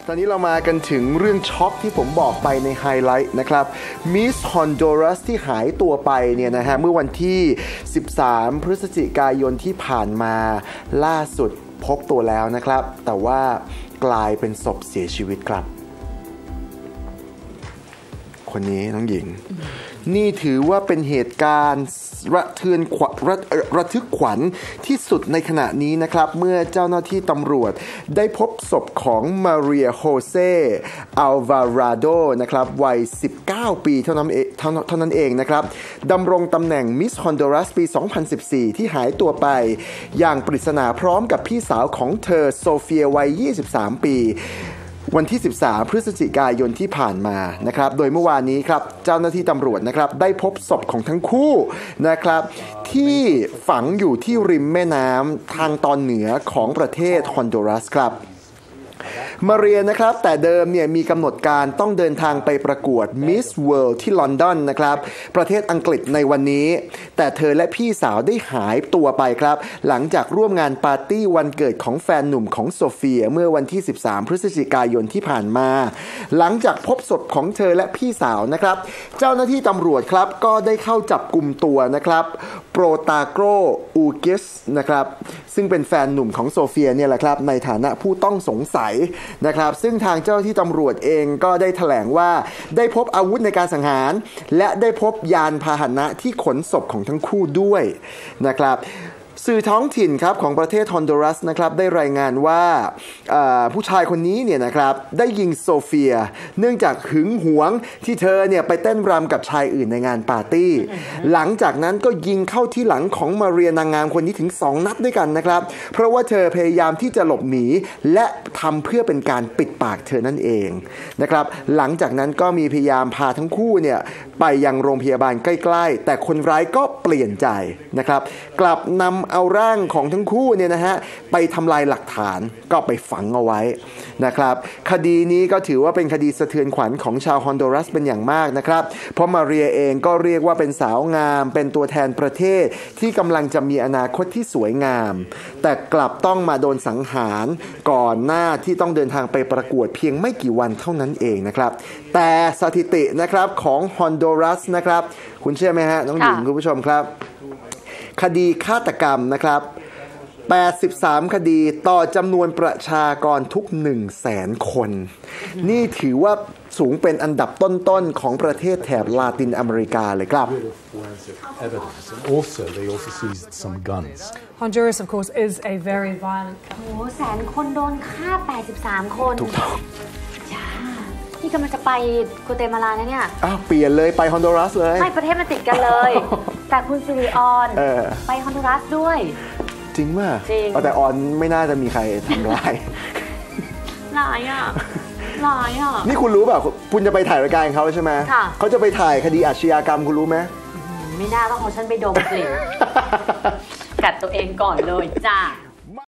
ตอนนี้เรามากันถึงเรื่องช็อกที่ผมบอกไปในไฮไลท์นะครับมิสฮอนดูรัสที่หายตัวไปเนี่ยนะฮะเมื่อวันที่13พฤศจิกายนที่ผ่านมาล่าสุดพบตัวแล้วนะครับแต่ว่ากลายเป็นศพเสียชีวิตครับคนนี้น้องหญิงนี่ถือว่าเป็นเหตุการณ์ระทึกขวัญที่สุดในขณะนี้นะครับเมื่อเจ้าหน้าที่ตำรวจได้พบศพของมาเรียโฮเซอัลวาราโดนะครับวัย19ปีเท่านั้นเองนะครับดำรงตำแหน่งมิสฮอนดูรัสปี2014ที่หายตัวไปอย่างปริศนาพร้อมกับพี่สาวของเธอโซเฟียวัย23ปีวันที่13พฤศจิกายนที่ผ่านมานะครับโดยเมื่อวานนี้ครับเจ้าหน้าที่ตำรวจนะครับได้พบศพของทั้งคู่นะครับที่ฝังอยู่ที่ริมแม่น้ำทางตอนเหนือของประเทศฮอนดูรัสครับมาเรียนะครับแต่เดิมเนี่ยมีกำหนดการต้องเดินทางไปประกวด Miss World ที่ลอนดอนนะครับประเทศอังกฤษในวันนี้แต่เธอและพี่สาวได้หายตัวไปครับหลังจากร่วมงานปาร์ตี้วันเกิดของแฟนหนุ่มของโซเฟียเมื่อวันที่13พฤศจิกายนที่ผ่านมาหลังจากพบศพของเธอและพี่สาวนะครับเจ้าหน้าที่ตำรวจครับก็ได้เข้าจับกลุ่มตัวนะครับโปรตาโกรอูกิสนะครับซึ่งเป็นแฟนหนุ่มของโซเฟียเนี่ยแหละครับในฐานะผู้ต้องสงสัยนะครับซึ่งทางเจ้าที่ตำรวจเองก็ได้แถลงว่าได้พบอาวุธในการสังหารและได้พบยานพาหนะที่ขนศพของทั้งคู่ด้วยนะครับสื่อท้องถิ่นครับของประเทศฮอนดูรัสนะครับได้รายงานว่าผู้ชายคนนี้เนี่ยนะครับได้ยิงโซเฟียเนื่องจากหึงหวงที่เธอเนี่ยไปเต้นรำกับชายอื่นในงานปาร์ตี้หลังจากนั้นก็ยิงเข้าที่หลังของมาเรียนางงามคนนี้ถึง2 นัดด้วยกันนะครับเพราะว่าเธอพยายามที่จะหลบหนีและทำเพื่อเป็นการปิดปากเธอนั่นเองนะครับหลังจากนั้นก็มีพยายามพาทั้งคู่เนี่ยไปยังโรงพยาบาลใกล้ๆแต่คนร้ายก็เปลี่ยนใจนะครับกลับนำเอาร่างของทั้งคู่เนี่ยนะฮะไปทำลายหลักฐานก็ไปฝังเอาไว้นะครับคดีนี้ก็ถือว่าเป็นคดีสะเทือนขวัญของชาวฮอนดูรัสเป็นอย่างมากนะครับเพราะมาเรียเองก็เรียกว่าเป็นสาวงามเป็นตัวแทนประเทศที่กำลังจะมีอนาคตที่สวยงามแต่กลับต้องมาโดนสังหารก่อนหน้าที่ต้องเดินทางไปประกวดเพียงไม่กี่วันเท่านั้นเองนะครับแต่สถิตินะครับของฮอนดูรัสนะครับคุณเชื่อไหมฮะน้องหญิงคุณผู้ชมครับคดีฆาตกรรมนะครับ83คดีต่อจำนวนประชากรทุก 100,000 คนนี่ถือว่าสูงเป็นอันดับต้นๆของประเทศแถบลาตินอเมริกาเลยครับ They also seized some guns. Honduras, of course, is a very violent. โอ้100,000 คนโดนฆ่า83 คนถูกต้องนี่กำลังจะไปกัวเตมาลานะเนี่ยเปลี่ยนเลยไปฮอนดูรัสเลยไม่ประเทศมันติดกันเลยแต่คุณซิริออนไปฮอนดูรัสด้วยจริงป่ะจริงแต่ออนไม่น่าจะมีใครทำร้ายหลายนี่คุณรู้แบบคุณจะไปถ่ายรายการเขาใช่ไหมเขาจะไปถ่ายคดีอาชญากรรมคุณรู้ไหมไม่น่าต้องเอาฉันไปดมกลิ่นกัดตัวเองก่อนเลยจ้า